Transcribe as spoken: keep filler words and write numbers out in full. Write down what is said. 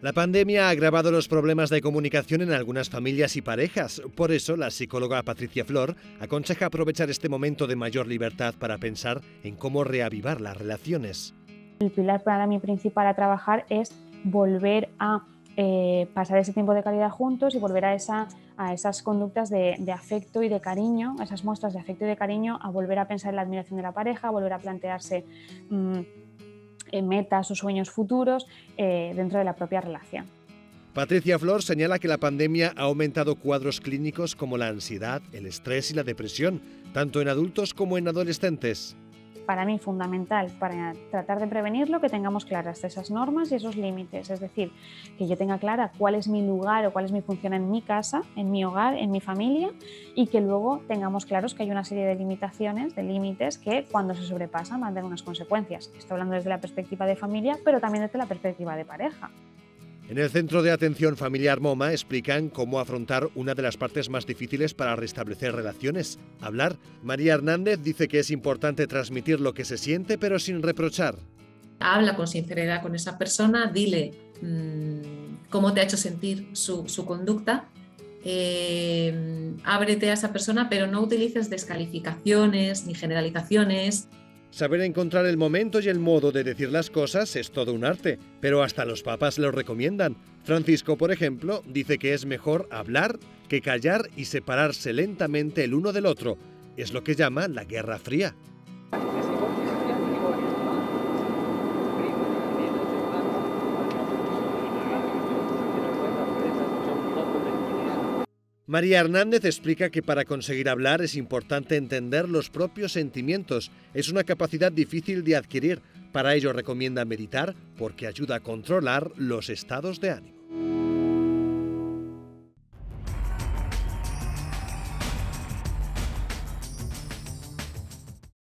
La pandemia ha agravado los problemas de comunicación en algunas familias y parejas. Por eso, la psicóloga Patricia Flor aconseja aprovechar este momento de mayor libertad para pensar en cómo reavivar las relaciones. El pilar para mí principal a trabajar es volver a eh, pasar ese tiempo de calidad juntos y volver a, esa, a esas conductas de, de afecto y de cariño, esas muestras de afecto y de cariño, a volver a pensar en la admiración de la pareja, a volver a plantearse mmm, en metas o sueños futuros eh, dentro de la propia relación. Patricia Flor señala que la pandemia ha aumentado cuadros clínicos como la ansiedad, el estrés y la depresión, tanto en adultos como en adolescentes. Para mí fundamental para tratar de prevenirlo que tengamos claras esas normas y esos límites, es decir, que yo tenga clara cuál es mi lugar o cuál es mi función en mi casa, en mi hogar, en mi familia, y que luego tengamos claros que hay una serie de limitaciones, de límites que cuando se sobrepasan van a tener unas consecuencias. Estoy hablando desde la perspectiva de familia, pero también desde la perspectiva de pareja. En el Centro de Atención Familiar MoMA explican cómo afrontar una de las partes más difíciles para restablecer relaciones, hablar. María Hernández dice que es importante transmitir lo que se siente, pero sin reprochar. Habla con sinceridad con esa persona, dile mmm, cómo te ha hecho sentir su, su conducta, eh, ábrete a esa persona, pero no utilices descalificaciones ni generalizaciones. Saber encontrar el momento y el modo de decir las cosas es todo un arte, pero hasta los papas lo recomiendan. Francisco, por ejemplo, dice que es mejor hablar que callar y separarse lentamente el uno del otro. Es lo que llama la Guerra Fría. María Hernández explica que para conseguir hablar es importante entender los propios sentimientos. Es una capacidad difícil de adquirir. Para ello recomienda meditar porque ayuda a controlar los estados de ánimo.